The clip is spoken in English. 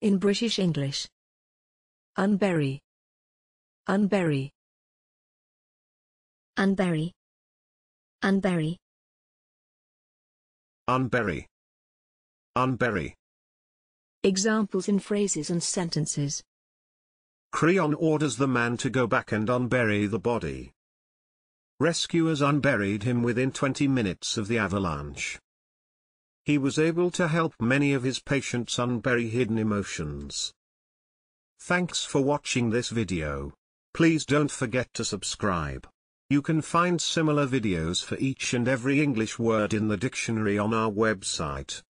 In British English. Unbury. Unbury. Unbury. Unbury. Unbury. Unbury. Examples in phrases and sentences. Creon orders the man to go back and unbury the body. Rescuers unburied him within 20 minutes of the avalanche. He was able to help many of his patients unbury hidden emotions. Thanks for watching this video. Please don't forget to subscribe. You can find similar videos for each and every English word in the dictionary on our website.